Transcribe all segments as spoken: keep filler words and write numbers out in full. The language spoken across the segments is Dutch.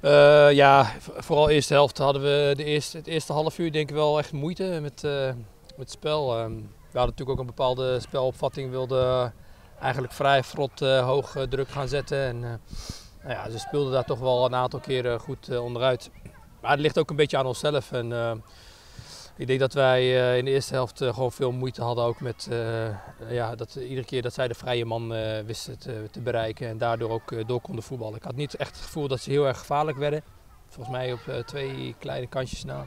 Uh, ja, vooral de eerste helft hadden we de eerste, het eerste half uur denk ik wel echt moeite met, uh, met het spel. Um, we hadden natuurlijk ook een bepaalde spelopvatting, we wilden eigenlijk vrij vlot uh, hoog uh, druk gaan zetten. En, uh, nou ja, ze speelden daar toch wel een aantal keren goed uh, onderuit. Maar het ligt ook een beetje aan onszelf. En, uh, ik denk dat wij uh, in de eerste helft uh, gewoon veel moeite hadden ook met uh, ja, dat, uh, iedere keer dat zij de vrije man uh, wisten te, te bereiken en daardoor ook uh, door konden voetballen. Ik had niet echt het gevoel dat ze heel erg gevaarlijk werden. Volgens mij op uh, twee kleine kansjes na.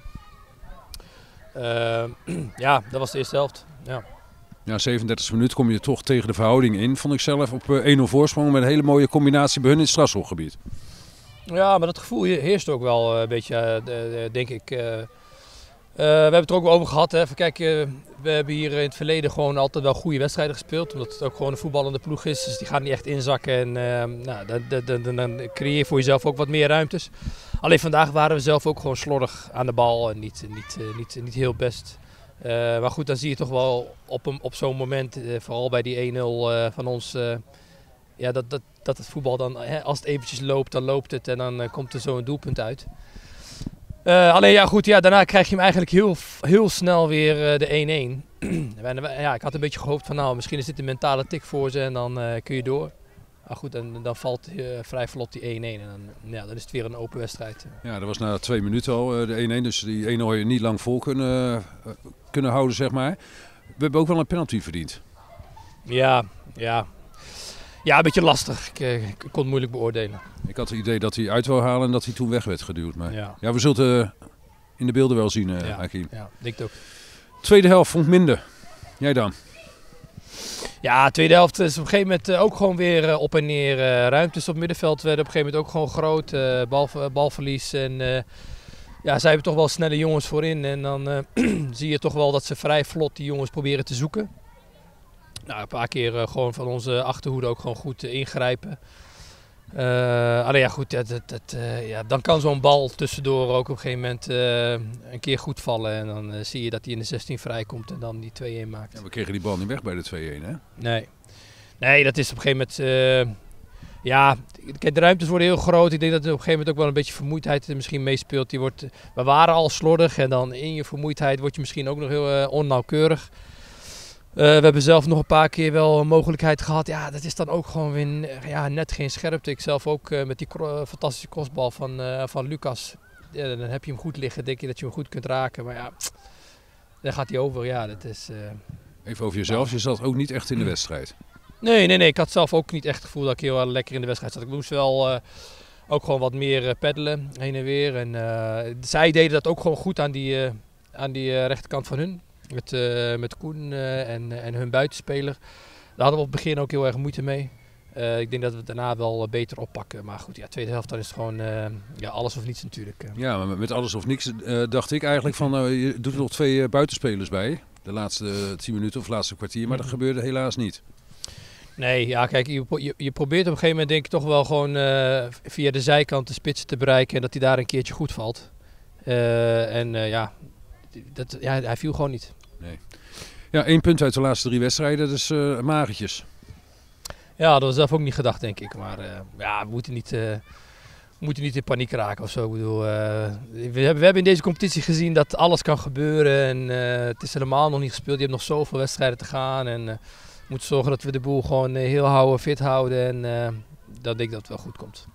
Uh, ja, dat was de eerste helft. Ja. Ja, zevenendertigste minuut kom je toch tegen de verhouding in, vond ik zelf, op uh, één nul voorsprong met een hele mooie combinatie bij hun in het strafschopgebied. Ja, maar dat gevoel heerst ook wel uh, een beetje, uh, denk ik. Uh, Uh, we hebben het er ook wel over gehad. Hè. Even kijken, we hebben hier in het verleden gewoon altijd wel goede wedstrijden gespeeld. Omdat het ook gewoon een voetballende ploeg is. Dus die gaat niet echt inzakken. En uh, nou, dan, dan, dan, dan creëer je voor jezelf ook wat meer ruimtes. Alleen vandaag waren we zelf ook gewoon slordig aan de bal. En niet, niet, uh, niet, niet heel best. Uh, maar goed, dan zie je toch wel op, een, op zo'n moment, uh, vooral bij die één nul uh, van ons... Uh, ja, dat, dat, dat het voetbal dan, hè, als het eventjes loopt, dan loopt het. En dan uh, komt er zo'n doelpunt uit. Uh, alleen ja goed, ja, daarna krijg je hem eigenlijk heel, heel snel weer uh, de één-één. Ja, ik had een beetje gehoopt van nou, misschien is dit een mentale tik voor ze en dan uh, kun je door. Maar goed, en dan valt uh, vrij vlot die één-één en dan, ja, dan is het weer een open wedstrijd. Ja, dat was na twee minuten al uh, de één-één, dus die één nul had je niet lang vol kunnen, uh, kunnen houden, zeg maar. We hebben ook wel een penalty verdiend. Ja, ja. Ja, een beetje lastig. Ik, uh, ik kon het moeilijk beoordelen. Ik had het idee dat hij uit wou halen en dat hij toen weg werd geduwd. Maar ja. ja, we zullen het uh, in de beelden wel zien, uh, ja, Hakim. Ja, denk het ook. Tweede helft vond ik minder. Jij dan? Ja, tweede helft is op een gegeven moment uh, ook gewoon weer uh, op en neer. Uh, ruimtes op middenveld werden op een gegeven moment ook gewoon groot. Uh, bal, uh, balverlies en uh, ja, zij hebben toch wel snelle jongens voorin. En dan uh, zie je toch wel dat ze vrij vlot die jongens proberen te zoeken. Nou, een paar keer uh, gewoon van onze achterhoede ook gewoon goed uh, ingrijpen. Uh, alleen ja, goed, dat, dat, dat, uh, ja, dan kan zo'n bal tussendoor ook op een gegeven moment uh, een keer goed vallen. En dan uh, zie je dat hij in de zestien vrijkomt en dan die twee-één maakt. Ja, we kregen die bal niet weg bij de twee-één, hè? Nee. Nee, dat is op een gegeven moment... Uh, ja, kijk, de ruimtes worden heel groot. Ik denk dat er op een gegeven moment ook wel een beetje vermoeidheid er misschien meespeelt. Die wordt, we waren al slordig en dan in je vermoeidheid word je misschien ook nog heel uh, onnauwkeurig. Uh, we hebben zelf nog een paar keer wel een mogelijkheid gehad. Ja, dat is dan ook gewoon weer ja, net geen scherpte. Ik zelf ook uh, met die uh, fantastische crossbal van, uh, van Lucas. Ja, dan heb je hem goed liggen, denk je dat je hem goed kunt raken. Maar ja, dan gaat hij over. Ja, dat is, uh... Even over jezelf, je zat ook niet echt in de wedstrijd. Nee, nee, nee. Ik had zelf ook niet echt het gevoel dat ik heel lekker in de wedstrijd zat. Ik moest wel uh, ook gewoon wat meer uh, peddelen, heen en weer. En, uh, zij deden dat ook gewoon goed aan die, uh, aan die uh, rechterkant van hun. Met, uh, met Koen uh, en, en hun buitenspeler. Daar hadden we op het begin ook heel erg moeite mee. Uh, ik denk dat we het daarna wel uh, beter oppakken. Maar goed, ja, tweede helft dan is het gewoon uh, ja, alles of niets natuurlijk. Uh. Ja, maar met alles of niks uh, dacht ik eigenlijk van uh, je doet er nog twee uh, buitenspelers bij. De laatste uh, tien minuten of laatste kwartier. Maar dat gebeurde helaas niet. Nee, ja, kijk, je, je, je probeert op een gegeven moment denk ik toch wel gewoon uh, via de zijkant de spitsen te bereiken. En dat hij daar een keertje goed valt. Uh, en uh, ja, dat, ja, hij viel gewoon niet. Nee. Ja, één punt uit de laatste drie wedstrijden, dus uh, magertjes. Ja, dat was zelf ook niet gedacht, denk ik. Maar uh, ja, we moeten niet, uh, we moeten niet in paniek raken of zo. Ik bedoel, uh, we, hebben, we hebben in deze competitie gezien dat alles kan gebeuren. En uh, het is helemaal nog niet gespeeld. Je hebt nog zoveel wedstrijden te gaan. En uh, we moeten zorgen dat we de boel gewoon uh, heel houden, fit houden. En uh, dan denk ik dat het wel goed komt.